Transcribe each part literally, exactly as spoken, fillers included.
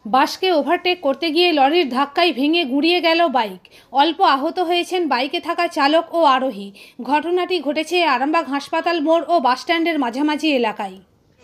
বাসকে overtake করতে গিয়ে লরির ধাক্কায় ভেঙে গুঁড়িয়ে গেল বাইক। অল্প আহত হয়েছেন বাইকে থাকা চালক ও আরোহী। ঘটনাটি ঘটেছে আরামবাগ হাসপাতাল মোড় ও বাসস্ট্যান্ডের মাঝামাঝি এলাকায়।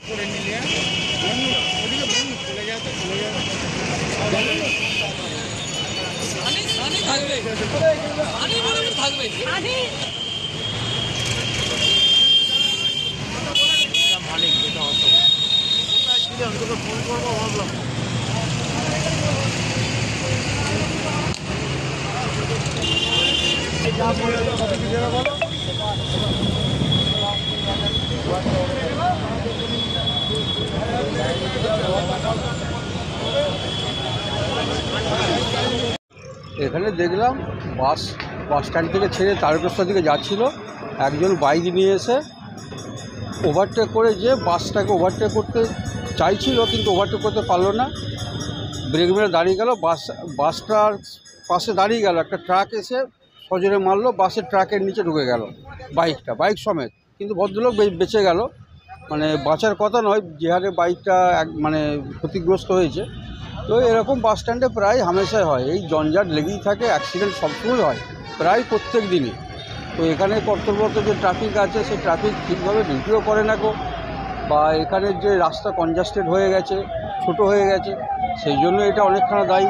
এখানে দেখলাম বাস বাস স্ট্যান্ড থেকে ছেড়ে তারকেশ্বর দিকে যাচ্ছিল। একজন বাইক নিয়ে এসে ওভারটেক করে যে বাসটাকে ওভারটেক করতে চাইছিল, কিন্তু ওভারটেক করতে পারলো না। ব্রেক মেরে দাঁড়িয়ে গেল। বাস বাসটার পাশে দাঁড়িয়ে গেল, একটা ট্রাক এসে সজোরে মারলো, বাসের ট্রাকের নিচে ঢুকে গেল বাইকটা, বাইক সমেত। কিন্তু ভদ্রলোক বেঁচে গেল, মানে বাঁচার কথা নয়, যে হারে বাইকটা এক মানে ক্ষতিগ্রস্ত হয়েছে। তো এরকম বাস স্ট্যান্ডে প্রায় হামেশাই হয়, এই জঞ্জাট লেগেই থাকে, অ্যাক্সিডেন্ট সবসময় হয়, প্রায় প্রত্যেক দিনই। তো এখানে কর্তব্যরত যে ট্রাফিক আছে, সেই ট্রাফিক ঠিকভাবে ডিউটিও করে না গো, বা এখানের যে রাস্তা কনজাস্টেড হয়ে গেছে, ছোট হয়ে গেছে, সেই জন্য এটা অনেকখানা দায়ী।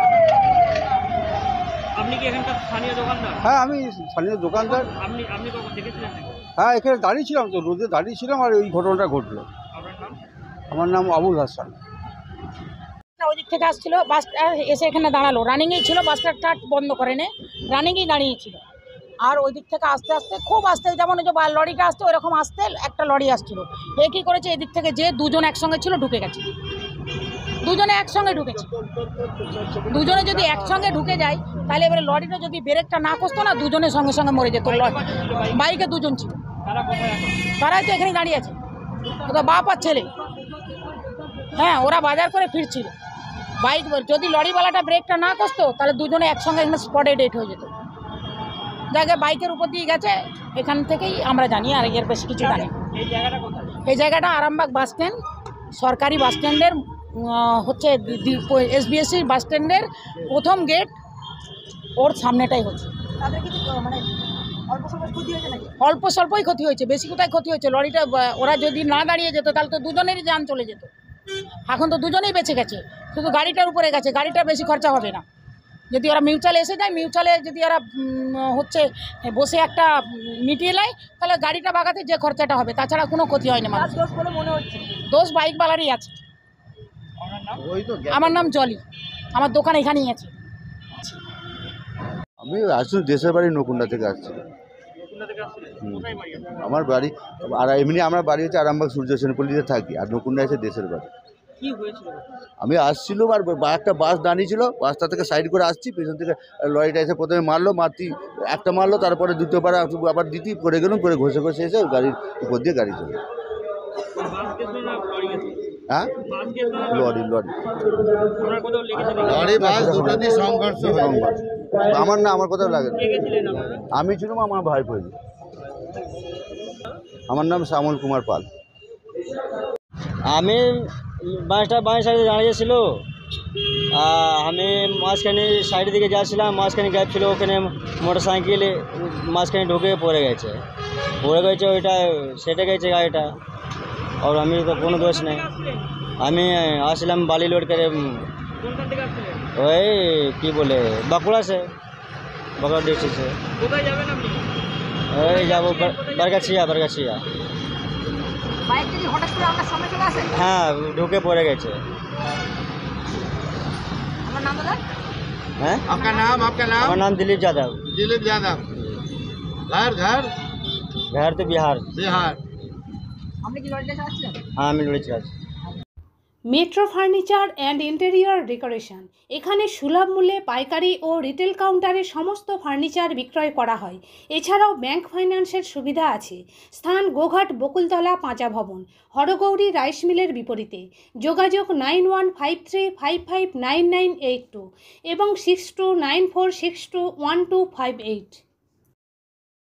আপনি কি এখানকার স্থানীয় দোকানদার? হ্যাঁ, আমি স্থানীয় দোকানদার। আপনি আপনি কখন দেখেছিলেন? হ্যাঁ, এখানে দাঁড়িয়েছিলাম, তো রোদে দাঁড়িয়েছিলাম, আর এই ঘটনাটা ঘটলো। আপনার নাম? আমার নাম আবুল হাসান। ওই দিক থেকে আসছিল, বাসটা এসে এখানে দাঁড়ালো, রানিংয়েই ছিল, বাসটা স্টার্ট বন্ধ করে নে, রানিংয়েই দাঁড়িয়েছিল। আর ওই দিক থেকে আস্তে আস্তে খুব আস্তে, যেমন ওই যে লরিটা আসছে ওইরকম আসতে একটা লরি আসছিল। এ কী করেছে, এদিক থেকে যে দুজন একসঙ্গে ছিল ঢুকে গেছে, দুজনে একসঙ্গে ঢুকেছে। দুজনে যদি একসঙ্গে ঢুকে যায় তাহলে এবারে লরিটা যদি ব্রেকটা না কষতো না, দুজনের সঙ্গে সঙ্গে মরে যেত। বাইকে দুজন ছিল, তারাই তো এখানে দাঁড়িয়ে আছে, ওদের বাপ আর ছেলে। হ্যাঁ, ওরা বাজার করে ফিরছিল। বাইক যদি লরিওয়ালাটা ব্রেকটা না কষতো তাহলে দুজনে একসঙ্গে এখানে স্পটে ডেট হয়ে যেত। জায়গায় বাইকের উপর দিয়ে গেছে, এখান থেকেই আমরা জানি, আর এর বেশি কিছু জানি। এই জায়গাটা আরামবাগ বাস স্ট্যান্ড, সরকারি বাস স্ট্যান্ডের হচ্ছে এসবিএসসি বাস স্ট্যান্ডের প্রথম গেট, ওর সামনেটাই হচ্ছে। মানে অল্প স্বল্পই ক্ষতি হয়েছে, বেশি কোথায় ক্ষতি হয়েছে। লরিটা ওরা যদি না দাঁড়িয়ে যেত তাহলে তো দুজনেরই যান চলে যেত। এখন তো দুজনেই বেঁচে গেছে, শুধু গাড়িটার উপরে গেছে, গাড়িটা বেশি খরচা হবে না। যদি ওরা মিউচুয়ালে এসে যায়, মিউচুয়ালে যদি ওরা হচ্ছে বসে একটা মিটিয়ে নেয়, তাহলে গাড়িটা বাগাতে যে খরচাটা হবে, তাছাড়া কোনো ক্ষতি হয় না। মানুষ দোষ বলে মনে হচ্ছে, দোষ বাইকওয়ালারই আছে। আমার নাম জলি, আমার দোকান এখানেই আছে। আমি আসছি দেশের বাড়ি নকুন্ডা থেকে আসছি। আমার বাড়ি, আর এমনি আমার বাড়ি হচ্ছে আরামবাগ সূর্য সেনপল্লিতে থাকি, আর নকুন্ডা এসে দেশের বাড়ি। কি হয়েছিল? আমি আসছিলাম, আর একটা বাস দাঁড়িয়েছিল, বাসটা থেকে সাইড করে আসছি, পেছন থেকে লরিটা এসে প্রথমে মারলো, মারতি একটা মারলো, তারপরে দ্বিতীয়বার আবার দ্বিতীয় পড়ে গেলাম, পরে ঘষে ঘষে এসে গাড়ির উপর দিয়ে গাড়ি চলে। হ্যাঁ, লরি লরি লরি বাস দুটো দিয়ে সংঘর্ষ সংঘর্ষ আমার না, আমার কোথাও লাগে না। আমি ছিলাম, আমার ভাই পড়ি। আমার নাম শ্যামল কুমার পাল। আমি বাসটা বাঁ সাইডে দাঁড়িয়েছিল, আমি মাঝখানে সাইডের দিকে যাচ্ছিলাম, মাঝখানে গ্যাপ ছিল, ওখানে মোটর সাইকেল মাঝখানে ঢুকে পড়ে গেছে পড়ে গেছে ওইটা সেটে গেছে গাড়িটা। আর আমি তো কোনো দোষ নেই, আমি আসলাম বালি লোড করে, ওই কি বলে বাঁকুড়া সে, বাঁকুড়া ডিস্ট্রিক্ট সে। ওই যাবো বারগাছিয়া, বারগাছিয়া। হ্যাঁ, ঢুকে পড়ে গেছে। হ্যাঁ, আপনার নাম? আপনার নাম? আমার নাম দিলীপ যাদব। দিলীপ যাদব। ঘর ঘর ঘর তো বিহার। বিহার। হ্যাঁ, আমি লড়ে চাচ্ছি। Metro furniture and interior decoration, এখানে সুলভ মূল্যে পাইকারি ও রিটেল কাউন্টারে সমস্ত ফার্নিচার বিক্রয় করা হয়। এছাড়াও ব্যাংক ফাইন্যান্সের সুবিধা আছে। স্থান গোঘাট বকুলতলা পাঁচা ভবন, হরগৌরী রাইস মিলের বিপরীতে। যোগাযোগ nine one five three five five nine nine eight two এবং six two nine four six two one two five eight.